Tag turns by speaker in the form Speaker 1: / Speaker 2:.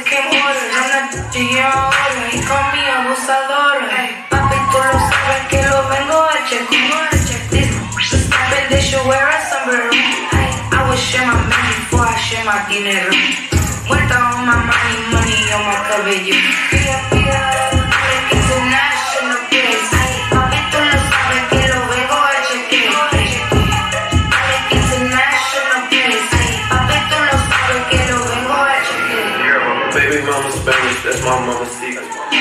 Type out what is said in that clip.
Speaker 1: came order, una yo ahora y con mi abusador. Papi, tú lo sabes que lo vengo a checar. This stupid, they should wear a sombrero. I would share my money before I share my dinero. Muerta on my money on my cabello. International place. Papi, tú lo sabes que lo vengo a chequear. International place. Papi, tú lo sabes que lo vengo a chequear.
Speaker 2: Baby mama Spanish, that's my mama's secret.